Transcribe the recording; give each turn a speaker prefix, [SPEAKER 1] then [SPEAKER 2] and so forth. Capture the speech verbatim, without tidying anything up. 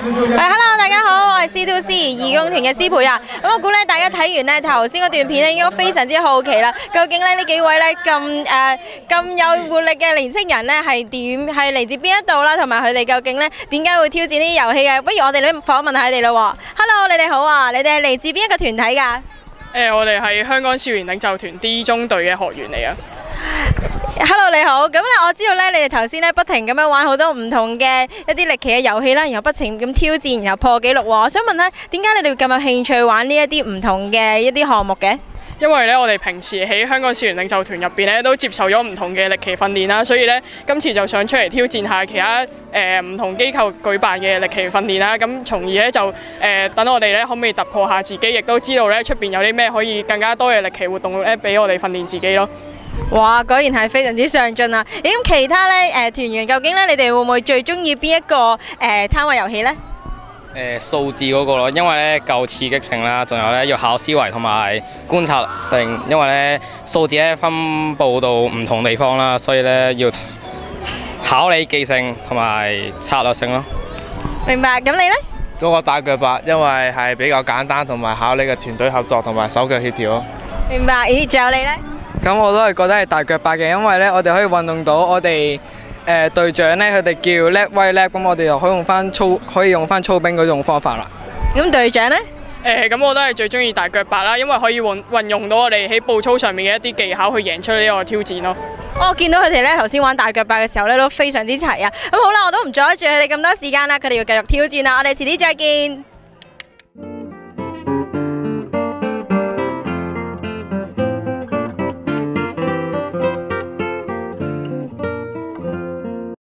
[SPEAKER 1] Hello， 大家好，我係 C to C 義工團嘅思培啊。咁我估咧，大家睇完咧頭先嗰段片咧，應該非常之好奇啦。究竟咧呢幾位咧咁誒咁有活力嘅年青人咧係點？係嚟自邊一度啦？同埋佢哋究竟咧點解會挑戰呢啲遊戲嘅？不如我哋咧訪問下佢哋咯。Hello， 你哋好啊！你哋係嚟自邊一個團體㗎？誒、
[SPEAKER 2] 呃，我哋係香港少年領袖團 D 中隊嘅學員嚟啊。
[SPEAKER 1] Hello， 你好。咁咧，我知道咧，你哋頭先咧不停咁樣玩好多唔同嘅一啲歷奇嘅遊戲啦，然後不停咁挑戰，然後破紀錄喎。我想問咧，點解你哋咁有興趣玩呢一啲唔同嘅一啲項目嘅？因為咧，我哋平時喺香港少年領袖團入邊咧，都接受咗唔同嘅歷奇訓練啦，所以咧，今次就想出嚟挑戰下其他誒唔、呃、同機構舉辦嘅歷奇訓練啦。咁從而咧就誒、呃、等我哋咧可唔可以突破下自己，亦都知道咧出邊有啲咩可以更加多嘅歷奇活動咧，俾我哋訓練自己咯。哇，果然係非常之上進啊！咁其他咧誒團員究竟咧，你哋會唔會最中意邊一個誒攤位遊戲咧？
[SPEAKER 3] 誒數字嗰個咯，因為咧夠刺激性啦，仲有咧要考思維同埋觀察性，因為咧數字咧分佈到唔同地方啦，所以咧要考你記性同埋策略性咯。
[SPEAKER 1] 明白，咁你咧？
[SPEAKER 4] 嗰個大腳八，因為係比較簡單，同埋考你嘅團隊合作同埋手腳協調咯。
[SPEAKER 1] 明白，咦？仲有你咧？
[SPEAKER 5] 咁我都係覺得係大腳八嘅，因為咧我哋可以運動到我哋誒隊長咧，佢哋叫叻威叻，咁我哋又可以用翻操，可以用翻操兵嗰種方法啦。
[SPEAKER 1] 咁隊長咧？
[SPEAKER 2] 誒咁、呃、我都係最中意大腳八啦，因為可以運運用到我哋喺步操上面嘅一啲技巧去贏出呢個挑戰咯。
[SPEAKER 1] 我見到佢哋咧頭先玩大腳八嘅時候咧都非常之齊啊！咁好啦，我都唔阻住佢哋咁多時間啦，佢哋要繼續挑戰啦，我哋遲啲再見。